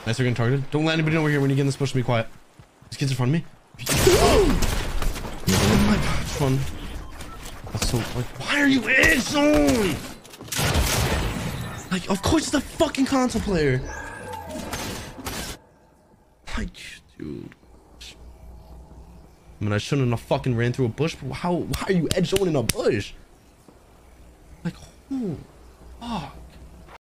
Nice, we're getting targeted. Don't let anybody know we're here when you get in this bush. Be quiet. These kids in front of me. Oh my god, fun. That's so like, why are you in zone? Like, of course it's a fucking console player. Like, dude. I mean, I shouldn't have fucking ran through a bush, but why are you edge zoning a bush? Like, oh, fuck.